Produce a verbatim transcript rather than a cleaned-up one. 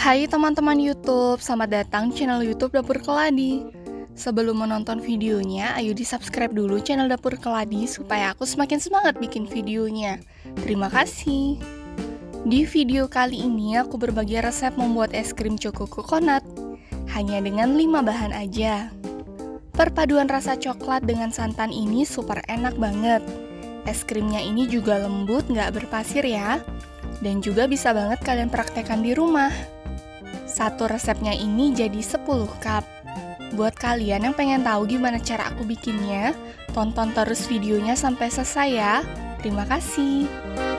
Hai teman-teman YouTube, selamat datang di channel YouTube Dapur Keladi. Sebelum menonton videonya, ayo di-subscribe dulu channel Dapur Keladi supaya aku semakin semangat bikin videonya. Terima kasih. Di video kali ini aku berbagi resep membuat es krim Choco Coconut hanya dengan lima bahan aja. Perpaduan rasa coklat dengan santan ini super enak banget. Es krimnya ini juga lembut, nggak berpasir ya. Dan juga bisa banget kalian praktekkan di rumah. Satu resepnya ini jadi sepuluh cup. Buat kalian yang pengen tahu gimana cara aku bikinnya, tonton terus videonya sampai selesai ya. Terima kasih.